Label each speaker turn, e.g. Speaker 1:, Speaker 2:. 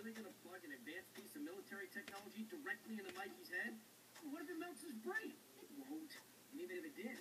Speaker 1: really going to plug an advanced piece of military technology directly into Mikey's head? Well, what if it melts his brain? It won't. And even if it did,